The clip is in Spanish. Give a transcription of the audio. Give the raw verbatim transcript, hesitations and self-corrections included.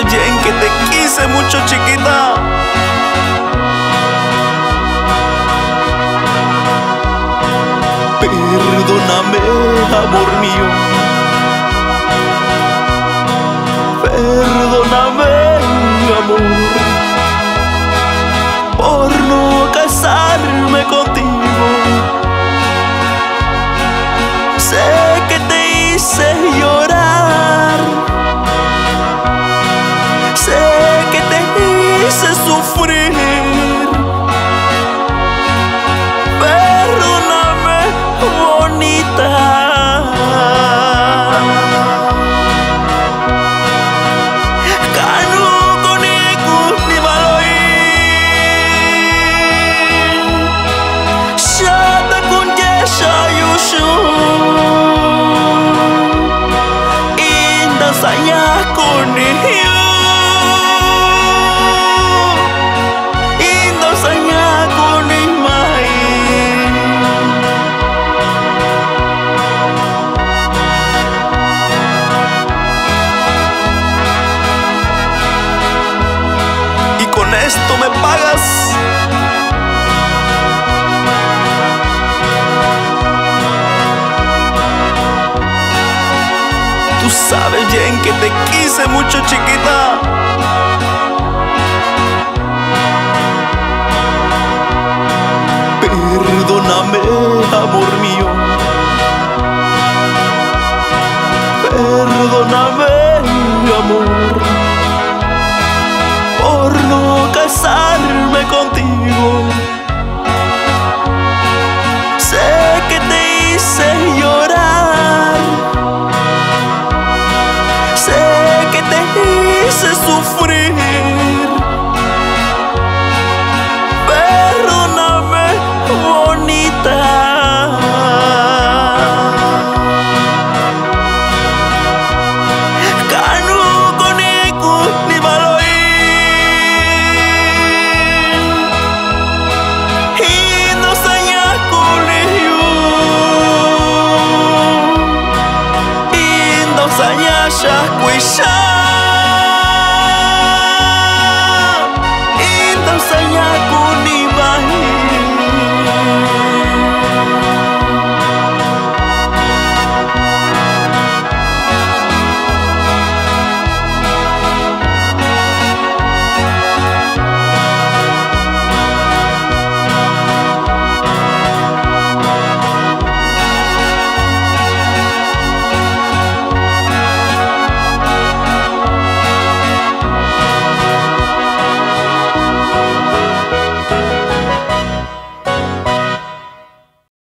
bien que te quise mucho, chiquita. Perdóname, amor mío. Perdóname, amor, por no casarme contigo. Sé que te hice llorar, sé que te hice sufrir. Perdóname, bonita. Saya kunihiu, indo saya kunimai. Y con esto me pagas. Tú sabes bien que te quise mucho, chiquita. Perdóname, amor mío. Perdóname, amor, por no casarme contigo. Sé que te hice llorar, sé que te hice sufrir. Perdóname, bonita. Kanu koniku ni baloi, indo saya kuliu, indo saya syahkuisha. Indo saya ku